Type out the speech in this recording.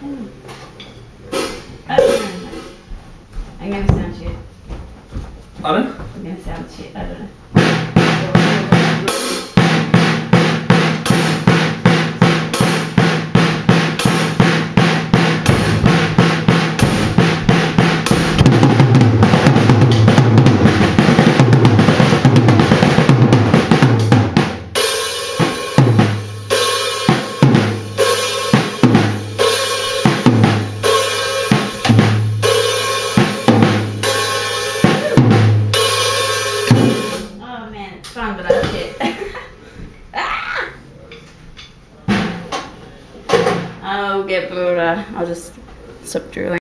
I'm gonna sound shit. Pardon? I'm gonna sound shit. I don't know. Fun, but I shit. Ah! I'll get Buddha. I'll just stop drilling.